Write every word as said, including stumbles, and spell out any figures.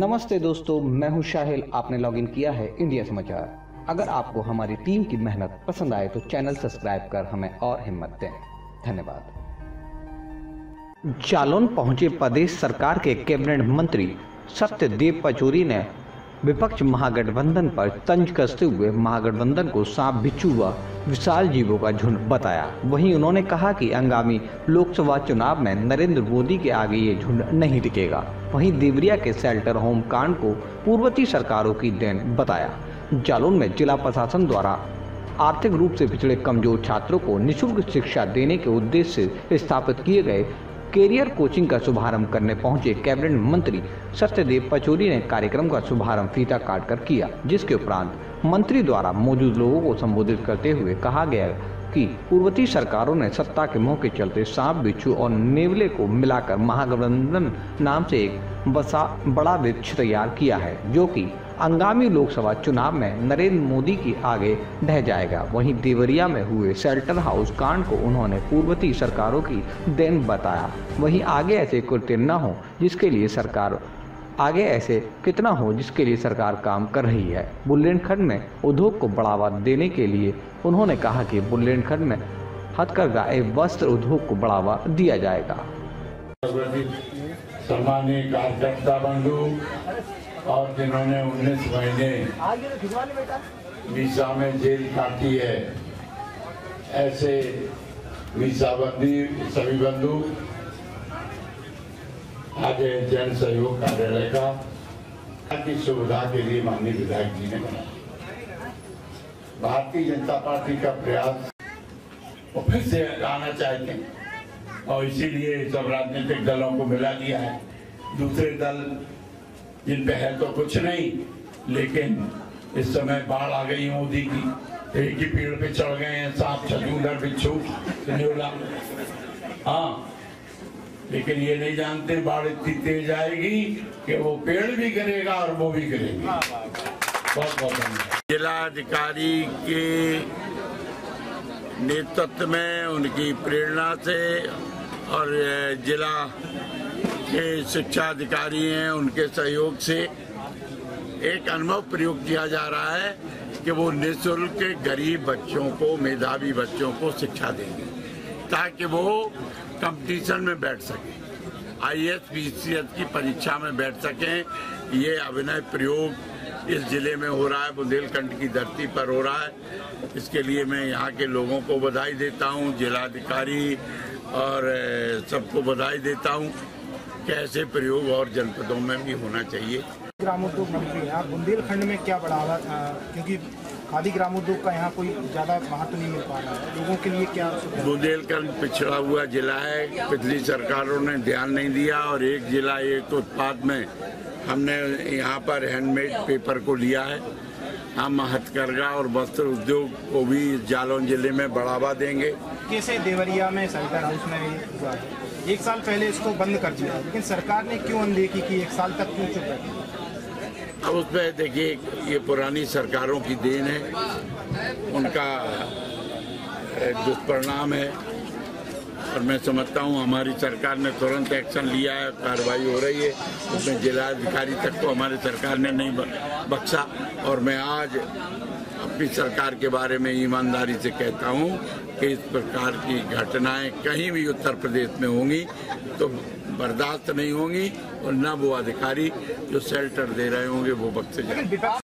नमस्ते दोस्तों, मैं हूं शाहिल। आपने लॉगिन किया है इंडिया समाचार। अगर आपको हमारी टीम की मेहनत पसंद आए तो चैनल सब्सक्राइब कर हमें और हिम्मत दें। धन्यवाद। जालौन पहुंचे प्रदेश सरकार के कैबिनेट मंत्री सत्यदेव पचौरी ने विपक्ष महागठबंधन पर तंज कसते हुए महागठबंधन को सांप बिच्छू व विशाल जीवों का झुंड बताया। वहीं उन्होंने कहा कि आगामी लोकसभा चुनाव में नरेंद्र मोदी के आगे ये झुंड नहीं टिकेगा। वहीं देवरिया के शेल्टर होम कांड को पूर्ववर्ती सरकारों की देन बताया। जालौन में जिला प्रशासन द्वारा आर्थिक रूप से पिछड़े कमजोर छात्रों को निःशुल्क शिक्षा देने के उद्देश्य से स्थापित किए गए कैरियर कोचिंग का शुभारंभ करने पहुंचे कैबिनेट मंत्री सत्यदेव पचौरी ने कार्यक्रम का शुभारंभ फीता काट कर किया, जिसके उपरांत मंत्री द्वारा मौजूद लोगों को संबोधित करते हुए कहा गया कि पूर्ववर्ती सरकारों ने सत्ता के मोह के चलते सांप बिच्छू और नेवले को मिलाकर महागठबंधन नाम से एक बसा बड़ा वृक्ष तैयार किया है, जो कि आगामी लोकसभा चुनाव में नरेंद्र मोदी के आगे ढह जाएगा। वहीं देवरिया में हुए शेल्टर हाउस कांड को उन्होंने पूर्ववर्ती सरकारों की देन बताया। वहीं आगे ऐसे कृत्य न हो जिसके लिए सरकार आगे ऐसे कितना हो जिसके लिए सरकार काम कर रही है। बुंदेलखंड में उद्योग को बढ़ावा देने के लिए उन्होंने कहा कि बुंदेलखंड में हथकरघा एवं वस्त्र उद्योग को बढ़ावा दिया जाएगा। सम्मानीय कार्यकर्ता बंधु और जिन्होंने उन्नीस महीने वीसा में जेल काटी है, ऐसे वीसाबंदी सभी बंधु आज जन सहयोग कार्यालय का की सुविधा के लिए माननीय विधायक जी ने बनाया। भारतीय जनता पार्टी का प्रयास वो फिर से लाना चाहते हैं और इसीलिए सब राजनीतिक दलों को मिला दिया है। दूसरे दल जिन पे है तो कुछ नहीं, लेकिन इस समय बाढ़ आ गई मोदी की, एक ही पेड़ पे चढ़ गए हैं सांप छछूंदर बिच्छू नेवला। हाँ, लेकिन ये नहीं जानते बाढ़ इतनी तेज आएगी कि वो पेड़ भी गिरेगा और वो भी गिरेगी। बहुत बहुत धन्यवाद। जिलाधिकारी के नेतृत्व में, उनकी प्रेरणा से और जिला के शिक्षा अधिकारी हैं उनके सहयोग से एक अनुभव प्रयोग किया जा रहा है कि वो निःशुल्क गरीब बच्चों को, मेधावी बच्चों को शिक्षा देंगे ताकि वो कंपटीशन में बैठ सके, I A S P C S की परीक्षा में बैठ सकें। ये अभिनव प्रयोग इस जिले में हो रहा है, बुंदेलखंड की धरती पर हो रहा है। इसके लिए मैं यहाँ के लोगों को बधाई देता हूँ, जिलाधिकारी और सबको बधाई देता हूँ कि ऐसे प्रयोग और जनपदों में भी होना चाहिए। ग्रामोद्योग मंत्री आप बुंदेलखंड में क्या बढ़ावा, क्योंकि खादी ग्रामोद्योग का यहाँ कोई ज्यादा महत्व नहीं मिल पा रहा है, लोगों के लिए क्या? बुंदेलखंड पिछड़ा हुआ जिला है, पिछली सरकारों ने ध्यान नहीं दिया और एक जिला एक उत्पाद में हमने यहाँ पर हैंडमेड पेपर को लिया है। हम हथकरघा और वस्त्र उद्योग को भी जालौन जिले में बढ़ावा देंगे। कैसे देवरिया में शेल्टर हाउस में हुआ है, एक साल पहले इसको बंद कर दिया, लेकिन सरकार ने क्यों अनदेखी की, एक साल तक क्यों चुप रही? अब उसमें देखिए, ये पुरानी सरकारों की देन है, उनका दुष्परिणाम है और मैं समझता हूँ हमारी सरकार ने तुरंत एक्शन लिया है, कार्रवाई हो रही है। उसमें जिलाधिकारी तक तो हमारी सरकार ने नहीं बख्शा और मैं आज अपनी सरकार के बारे में ईमानदारी से कहता हूँ कि इस प्रकार की घटनाएं कहीं भी उत्तर प्रदेश में होंगी तो बर्दाश्त नहीं होंगी और न वो अधिकारी जो शेल्टर दे रहे होंगे वो बख्शे जाएंगे।